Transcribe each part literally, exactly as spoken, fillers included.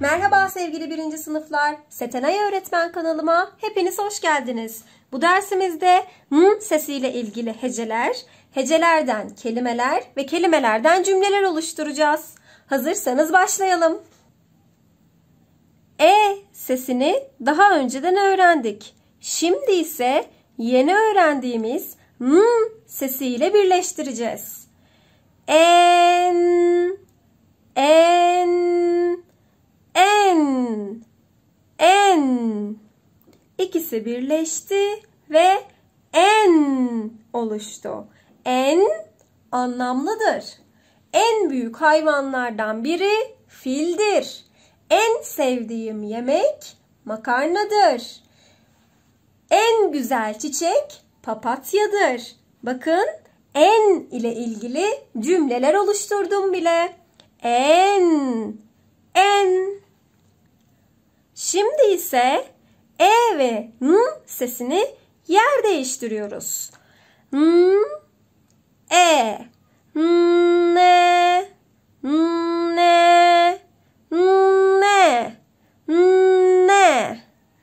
Merhaba sevgili birinci sınıflar. Setenay Öğretmen kanalıma hepiniz hoş geldiniz. Bu dersimizde n sesiyle ilgili heceler, hecelerden kelimeler ve kelimelerden cümleler oluşturacağız. Hazırsanız başlayalım. E sesini daha önceden öğrendik. Şimdi ise yeni öğrendiğimiz n sesiyle birleştireceğiz. En, en, en, en. İkisi birleşti ve en oluştu. En anlamlıdır. En büyük hayvanlardan biri fildir. En sevdiğim yemek makarnadır. En güzel çiçek papatyadır. Bakın en ile ilgili cümleler oluşturdum bile. En, en. Şimdi ise e ve n sesini yer değiştiriyoruz. N, e, ne, ne, ne, ne,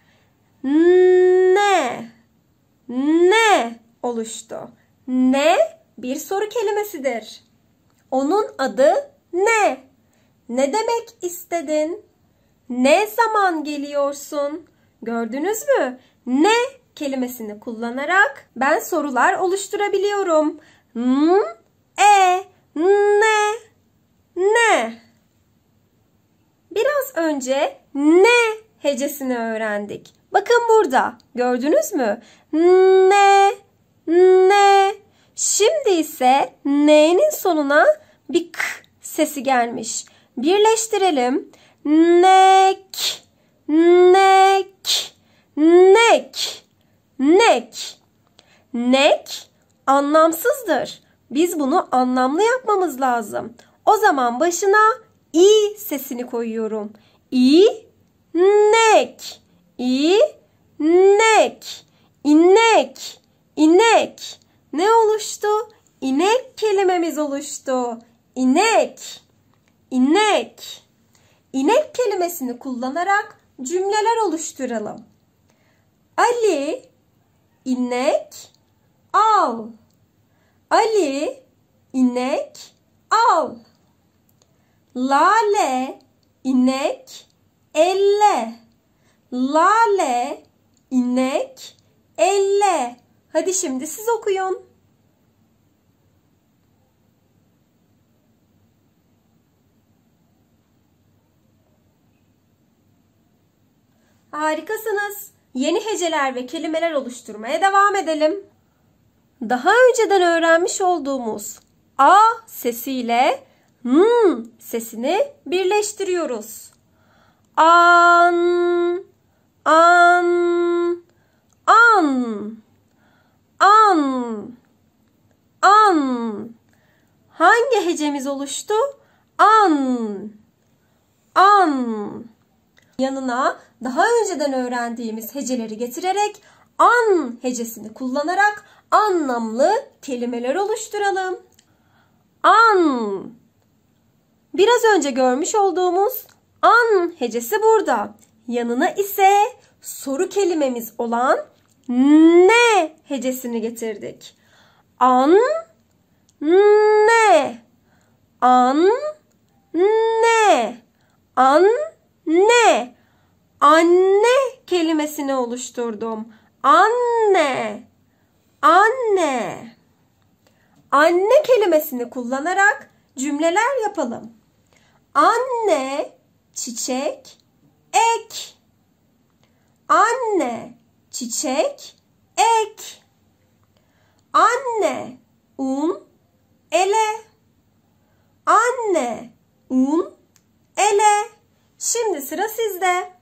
ne, ne oluştu. Ne bir soru kelimesidir. Onun adı ne? Ne demek istedin? Ne zaman geliyorsun? Gördünüz mü? Ne kelimesini kullanarak ben sorular oluşturabiliyorum. N, e, ne, ne. Biraz önce ne hecesini öğrendik. Bakın burada. Gördünüz mü? Ne, ne. Şimdi ise n'nin sonuna bir k sesi gelmiş. Birleştirelim. Nek, nek, nek, nek. Nek anlamsızdır. Biz bunu anlamlı yapmamız lazım. O zaman başına i sesini koyuyorum. İ, nek, i, nek, inek, inek. Ne oluştu? İnek kelimemiz oluştu. İnek, inek. İnek kelimesini kullanarak cümleler oluşturalım. Ali, inek, al. Ali, inek, al. Lale, inek, elle. Lale, inek, elle. Hadi şimdi siz okuyun. Harikasınız. Yeni heceler ve kelimeler oluşturmaya devam edelim. Daha önceden öğrenmiş olduğumuz a sesiyle n sesini birleştiriyoruz. An, an, an, an, an. Hangi hecemiz oluştu? An, an. Yanına daha önceden öğrendiğimiz heceleri getirerek an hecesini kullanarak anlamlı kelimeler oluşturalım. An. Biraz önce görmüş olduğumuz an hecesi burada. Yanına ise soru kelimemiz olan ne hecesini getirdik. An, ne, an, ne, an, ne. Anne kelimesini oluşturdum. Anne, anne. Anne kelimesini kullanarak cümleler yapalım. Anne, çiçek, ek. Anne, çiçek, ek. Anne, un, ele. Anne, un, ele. Şimdi sıra sizde.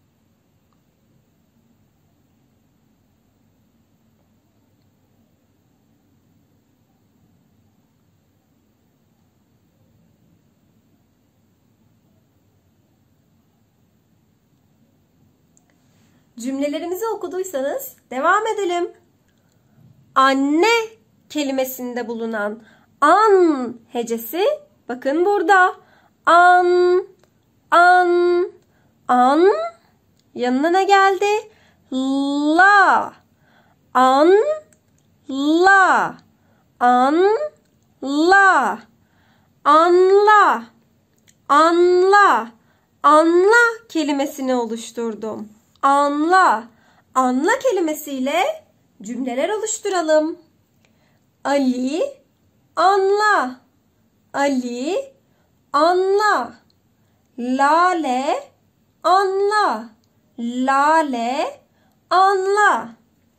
Cümlelerimizi okuduysanız devam edelim. Anne kelimesinde bulunan an hecesi bakın burada. An, an, An. Yanına ne geldi? La. An. La. An. La. Anla. Anla. Anla kelimesini oluşturdum. Anla. Anla kelimesiyle cümleler oluşturalım. Ali, anla. Ali, anla. Lale, anla. Lale, anla.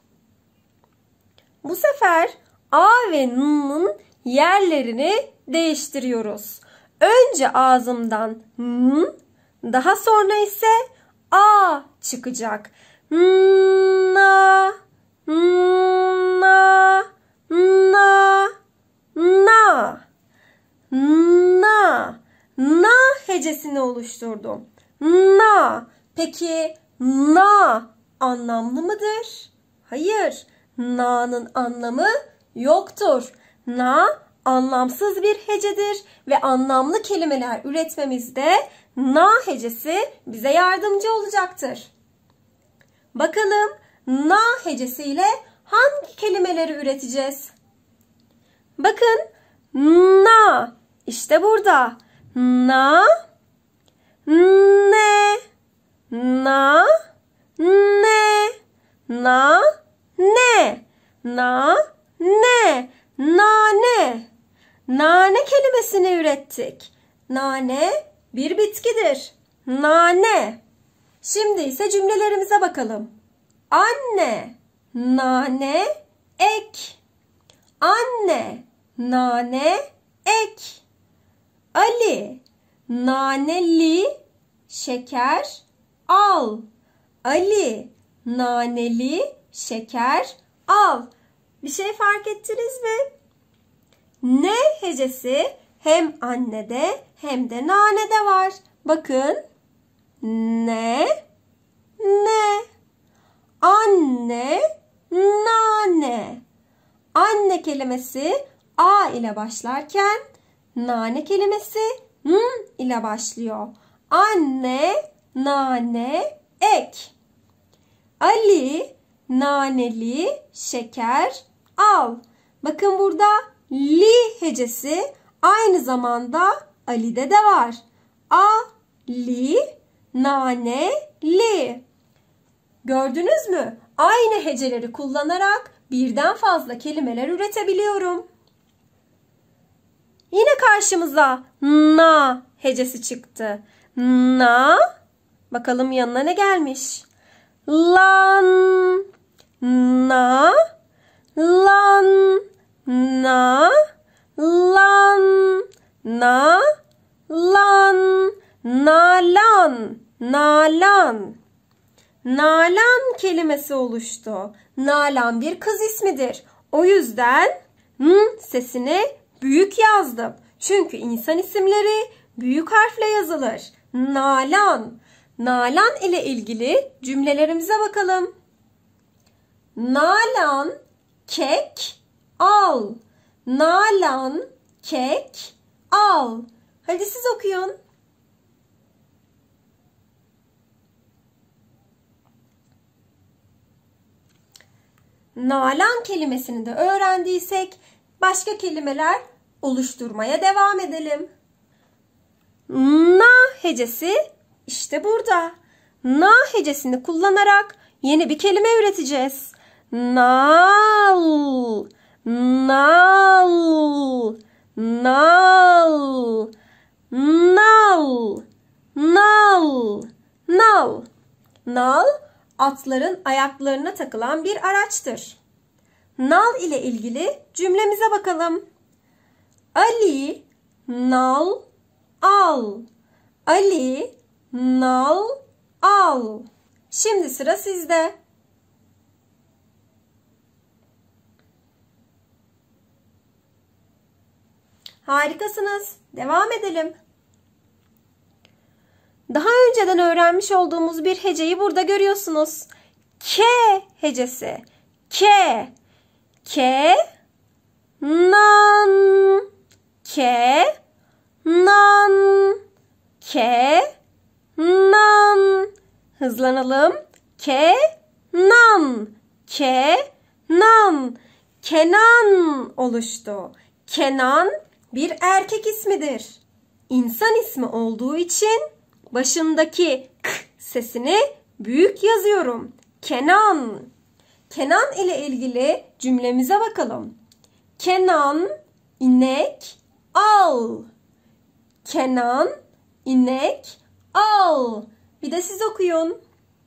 Bu sefer A ve N'ın yerlerini değiştiriyoruz. Önce ağzımdan N, daha sonra ise A çıkacak. Na, na, na, na, na, na hecesini oluşturdum. Na. Peki na anlamlı mıdır? Hayır. Na'nın anlamı yoktur. Na anlamsız bir hecedir ve anlamlı kelimeler üretmemizde na hecesi bize yardımcı olacaktır. Bakalım na hecesiyle hangi kelimeleri üreteceğiz? Bakın na işte burada. Na, ne, na, ne, na, ne, na, ne, nane. Nane kelimesini ürettik. Nane bir bitkidir. Nane. Şimdi ise cümlelerimize bakalım. Anne, nane, ek. Anne, nane, ek. Ali, naneli, şeker, al. Ali, naneli, şeker, al. Bir şey fark ettiniz mi? Ne hecesi hem annede hem de nanede var. Bakın. Ne, ne. Anne, nane. Anne kelimesi A ile başlarken nane kelimesi N ile başlıyor. Anne, nane, ek. Ali, naneli, şeker, al. Bakın burada li hecesi aynı zamanda Ali'de de var. A, li, nane, li. Gördünüz mü? Aynı heceleri kullanarak birden fazla kelimeler üretebiliyorum. Yine karşımıza na hecesi çıktı. Na. Bakalım yanına ne gelmiş? Lan. Na. Lan. Na. Lan. Na. Lan. Nalan. Nalan. Nalan kelimesi oluştu. Nalan bir kız ismidir. O yüzden n sesini büyük yazdım. Çünkü insan isimleri büyük harfle yazılır. Nalan. Nalan ile ilgili cümlelerimize bakalım. Nalan kek al. Nalan kek al. Hadi siz okuyun. Nalan kelimesini de öğrendiysek başka kelimeler oluşturmaya devam edelim. Na hecesi işte burada. Na hecesini kullanarak yeni bir kelime üreteceğiz. Nal, nal, nal, nal, nal, nal. Nal atların ayaklarına takılan bir araçtır. Nal ile ilgili cümlemize bakalım. Ali nal al. Ali nal al. Şimdi sıra sizde. Harikasınız. Devam edelim. Daha önceden öğrenmiş olduğumuz bir heceyi burada görüyorsunuz. K hecesi. K. K. Nan. K. Nan. K. nan. Hızlanalım. Kenan, Kenan, Kenan oluştu. Kenan bir erkek ismidir. İnsan ismi olduğu için başındaki k sesini büyük yazıyorum. Kenan. Kenan ile ilgili cümlemize bakalım. Kenan inek al. Kenan inek al. Bir de siz okuyun.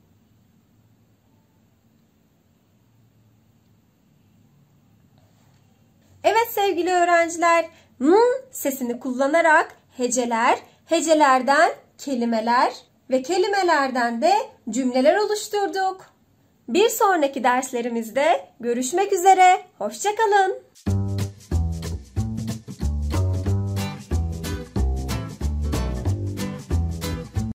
Evet sevgili öğrenciler, n sesini kullanarak heceler, hecelerden kelimeler ve kelimelerden de cümleler oluşturduk. Bir sonraki derslerimizde görüşmek üzere. Hoşça kalın.